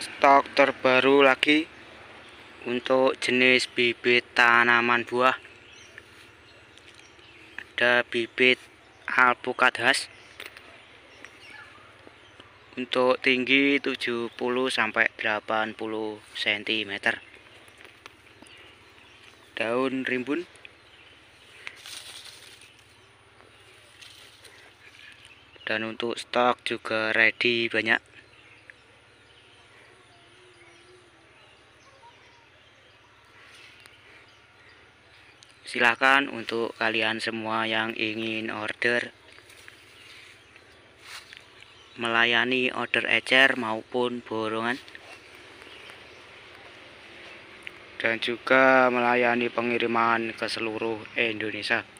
Stok terbaru lagi untuk jenis bibit tanaman buah. Ada bibit alpukat khas untuk tinggi 70-80 cm. Daun rimbun. Dan untuk stok juga ready banyak. Silakan untuk kalian semua yang ingin order, melayani order ecer maupun borongan, dan juga melayani pengiriman ke seluruh Indonesia.